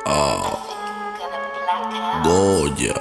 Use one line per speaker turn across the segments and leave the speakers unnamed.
Goya.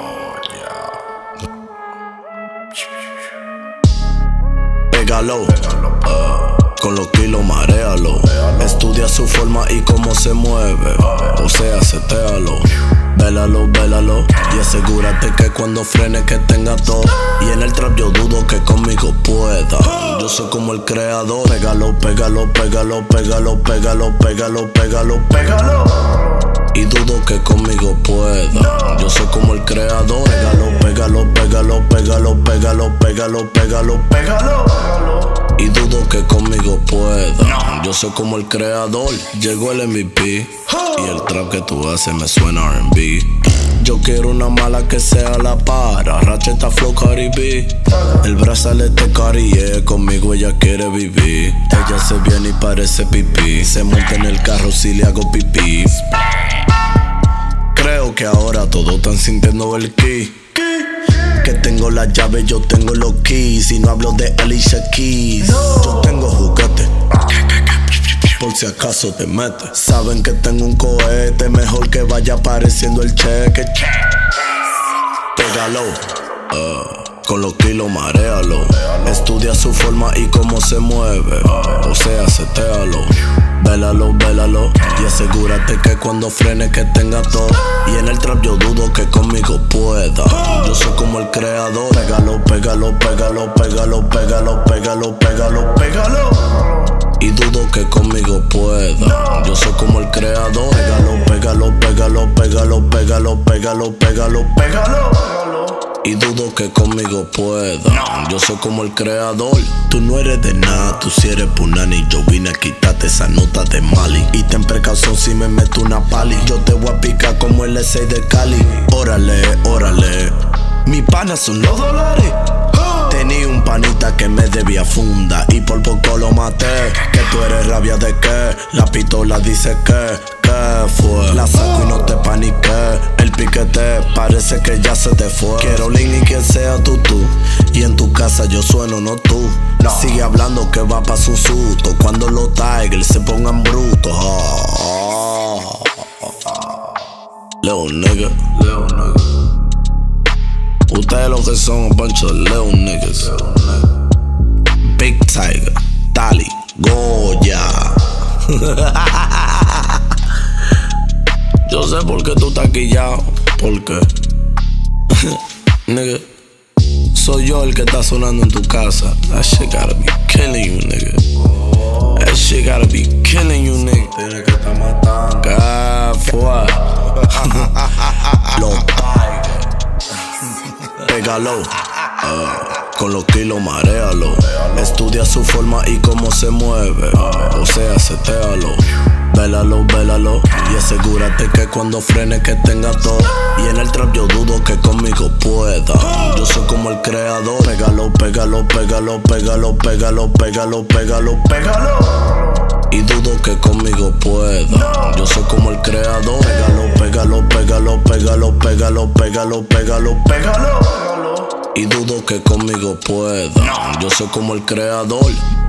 Pégalo, con los kilos maréalo. Estudia su forma y cómo se mueve, o sea, setéalo. Vélalo, vélalo y asegúrate que cuando frene que tenga todo. Y en el trap yo dudo que conmigo pueda. Yo soy como el creador. Pégalo, pégalo, pégalo, pégalo, pégalo, pégalo, pégalo, pégalo. Y dudo que conmigo pueda. Yo soy como el creador. Pégalo, pégalo, pégalo, pégalo, pégalo, pégalo, pégalo, pégalo. Y dudo que conmigo pueda. Yo soy como el creador. Llegó el MVP y el trap que tú haces me suena R&B. Yo quiero una mala que sea la para. Racheta Flow Cardi B. El brazalete Cartier, conmigo ella quiere vivir. Ella se viene y parece pipí. Se monta en el carro si le hago pipí. Creo que ahora todos están sintiendo el ki. Que tengo la llave, yo tengo los keys. Y no hablo de Alicia Keys. Yo tengo juguete, por si acaso te metes. Saben que tengo un cohete, mejor que vaya apareciendo el cheque. Pégalo, con los kilos maréalo. Estudia su forma y cómo se mueve, o sea, setéalo. Vélalo, vélalo y asegúrate que cuando frene que tenga todo. Y en el trap yo dudo que conmigo pueda. Yo soy como el creador. Pégalo, pégalo, pégalo, pégalo, pégalo, pégalo, pégalo, pégalo. Y dudo que conmigo pueda. Yo soy como el creador. Pégalo, pégalo, pégalo, pégalo, pégalo, pégalo, pégalo, pégalo. Y dudo que conmigo pueda. Yo soy como el creador. Tú no eres de nada, tú si eres punani. Yo vine a quitarte esa nota de Mali. Y ten precaución si me meto una pali. Yo te voy a picar como el S6 de Cali. Órale, órale. Mis panas son los dólares. Tenía un panita que me debía funda y por poco lo maté. Que tú eres rabia de qué. La pistola dice que fue. La saco y no te paniqué. El piquete parece que ya se te fue. Quiero link y quien sea tú. Y en tu casa yo sueno, no tú. Sigue hablando que va pa' su susto. Cuando los Tigers se pongan brutos. Leo nigga. Ustedes lo que son un bunch of little niggas. Big Tiger, Dali, Goya. Yo sé por qué tú estás quillado. ¿Por qué? Nigga, soy yo el que está sonando en tu casa. That shit gotta be killing you, nigga. That shit gotta be killing you, nigga. Tiene que estar matando. ¿Qué fue? Los Tigers. Pégalo, con los kilos maréalo. Estudia su forma y cómo se mueve, o sea, setéalo. Vélalo, vélalo y asegúrate que cuando frene que tenga todo. Y en el trap yo dudo que conmigo pueda. Yo soy como el creador. Pégalo, pégalo, pégalo, pégalo, pégalo, pégalo, pégalo, pégalo. Y dudo que conmigo pueda. Yo soy como el creador. Pégalo, pégalo, pégalo, pégalo, pégalo, pégalo, pégalo, pégalo. Y dudo que conmigo pueda. Yo soy como el creador.